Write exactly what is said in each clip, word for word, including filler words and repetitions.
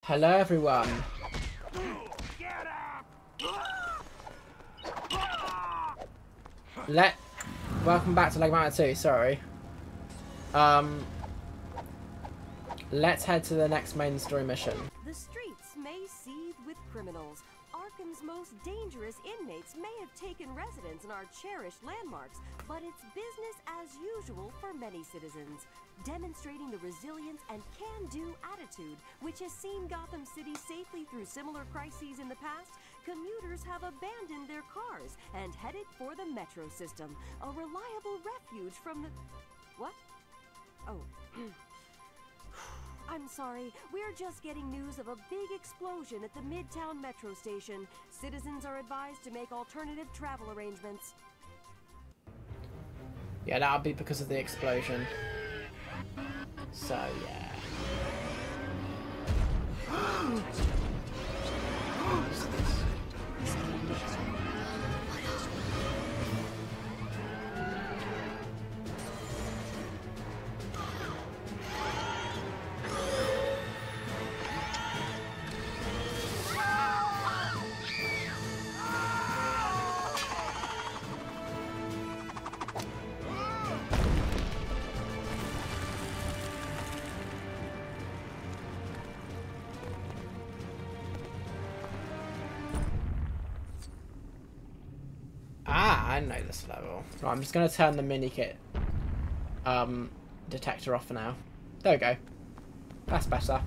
Hello, everyone. Let. Welcome back to Lego Mountain two. Sorry. Um. Let's head to the next main story mission. The streets may seethe with criminals. Arkham's most dangerous inmates may have taken residence in our cherished landmarks, but it's business as usual for many citizens. Demonstrating the resilience and can-do attitude which has seen Gotham City safely through similar crises in the past, commuters have abandoned their cars and headed for the metro system, a reliable refuge from the... What? Oh. I'm sorry, we're just getting news of a big explosion at the Midtown Metro Station. Citizens are advised to make alternative travel arrangements. Yeah, that'll be because of the explosion. So, yeah. I know this level. Right, I'm just going to turn the mini kit um, detector off for now. There we go. That's better.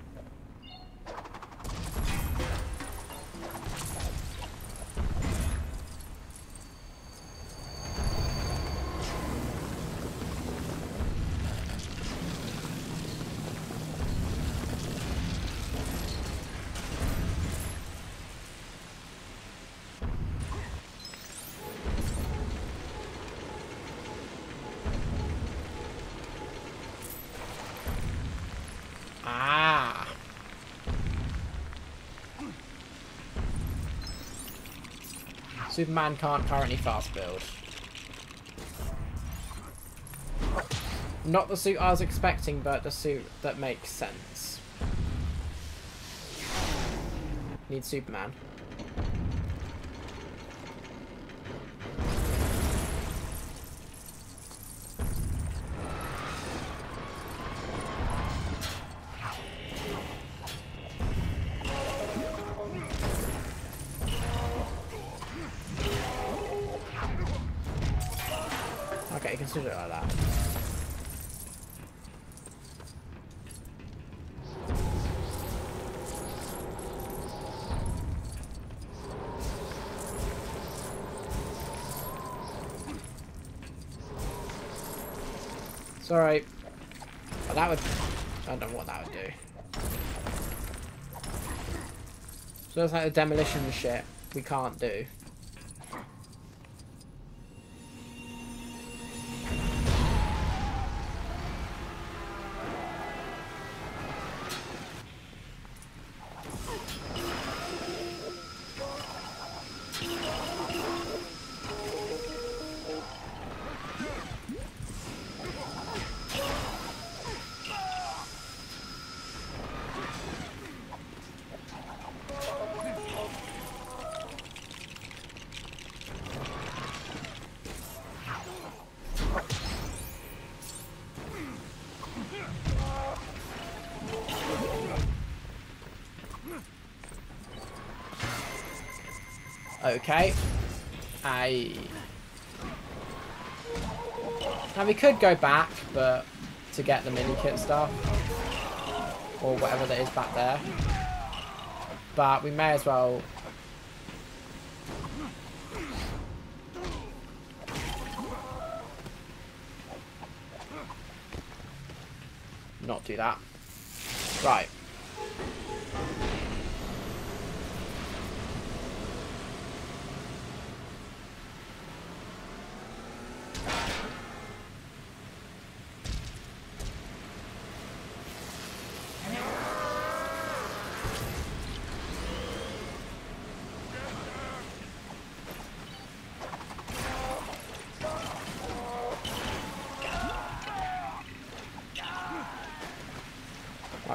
Ah. Superman can't currently fast build. Not the suit I was expecting, but the suit that makes sense. Need Superman. Okay, you can still do it like that. Sorry. But that would... I don't know what that would do. So it's like the demolition shit we can't do. Okay. I. Now we could go back, but to get the mini kit stuff or whatever that is back there. But we may as well. Not do that. Right.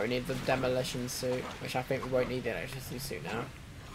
Right, we need the demolition suit, which I think we won't need the electricity suit now.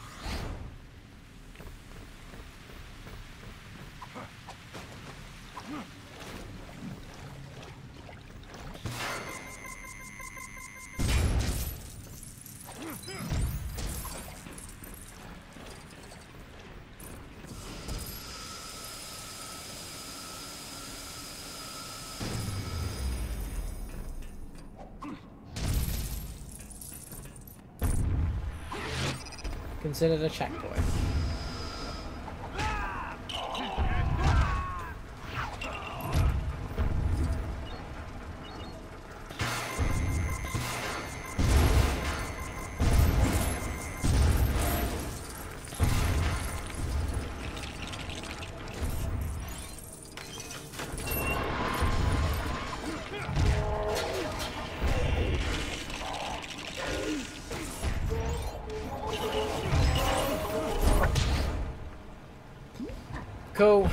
Considered a checkpoint. Cool.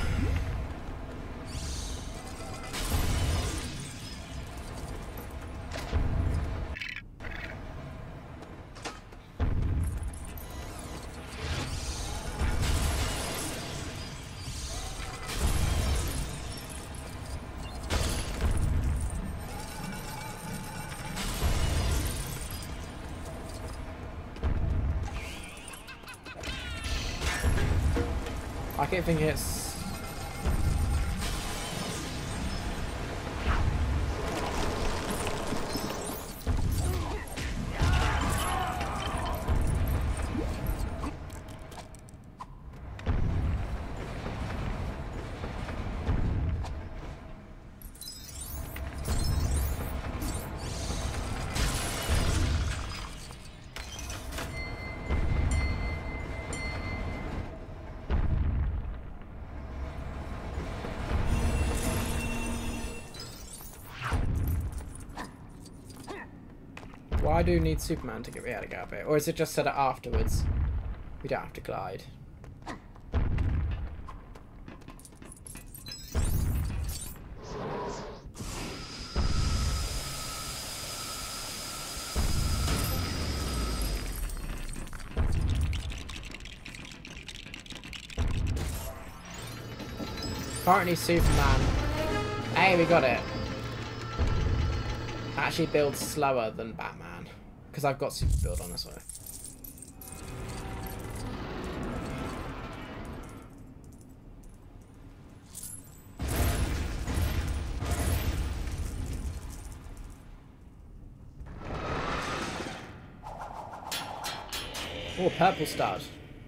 I keep thinking it's Why do you need Superman to get me out of Gambit? Or is it just set it afterwards? We don't have to glide. Currently Superman. Hey, we got it. Actually builds slower than Batman. Because I've got super build on this way. Oh, purple stud.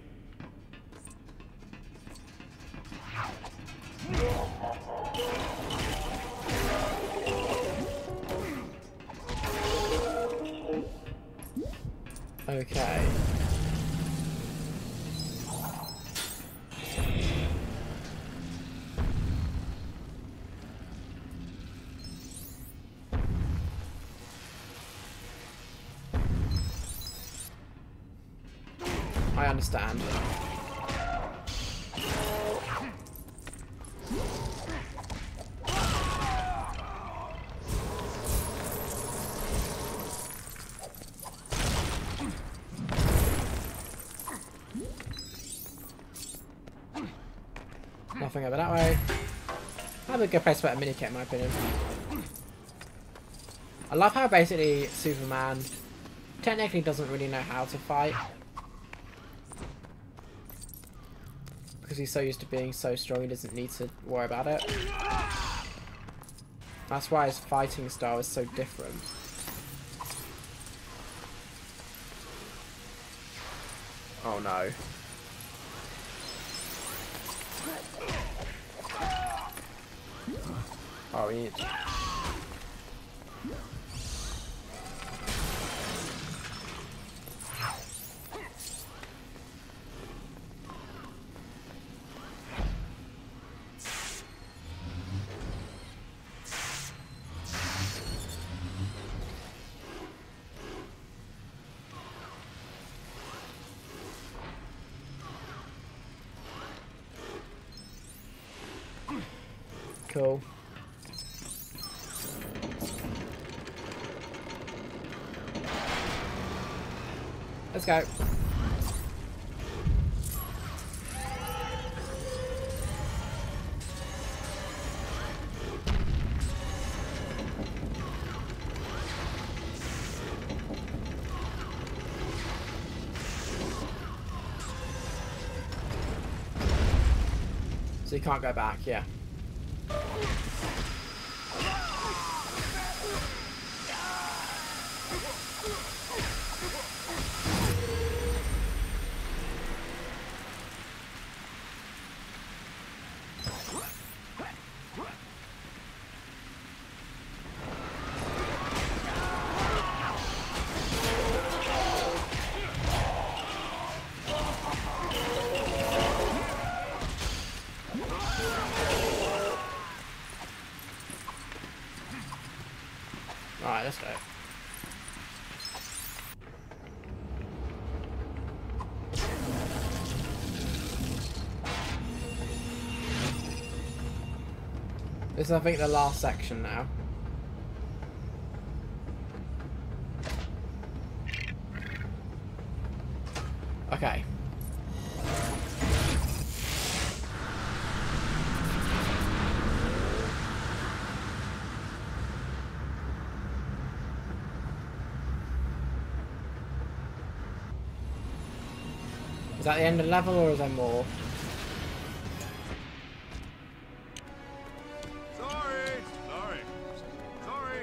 Okay. I understand. Nothing over that way. That'd be a good place to put a mini kit in my opinion. I love how basically Superman technically doesn't really know how to fight. Because he's so used to being so strong he doesn't need to worry about it. That's why his fighting style is so different. Oh no. Oh, we need... Cool. Let's go. So you can't go back, yeah. Alright, let's go. This is, I think, the last section now. Okay. Is that the end of the level, or is there more? Sorry, sorry, sorry.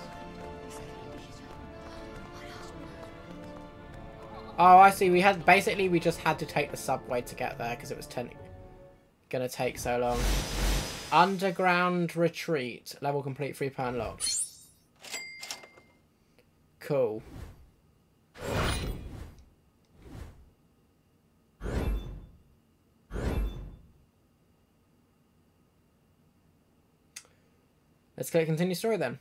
Oh, I see. We had basically we just had to take the subway to get there because it was ten gonna take so long. Underground retreat level complete. Free per unlocked. Cool. Let's click continue story then.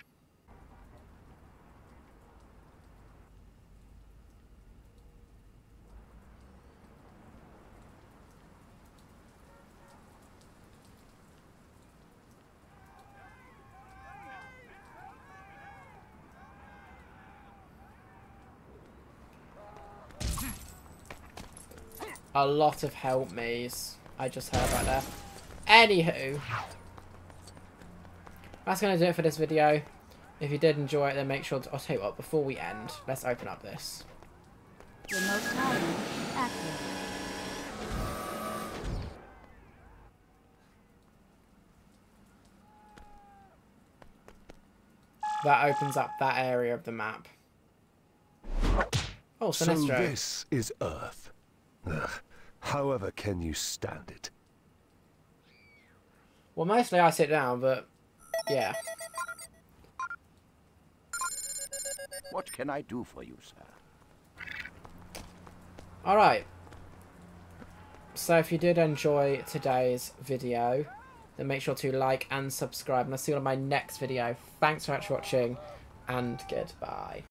A lot of help me's I just heard right there. Anywho, that's going to do it for this video. If you did enjoy it, then make sure to... I'll tell you what, before we end, let's open up this. Remote timing active. That opens up that area of the map. Oh, Sinestro. So this is Earth. Ugh. However can you stand it? Well, mostly I sit down, but... yeah. What can I do for you, sir? Alright. So if you did enjoy today's video, then make sure to like and subscribe. And I'll see you on my next video. Thanks so much for watching, and goodbye.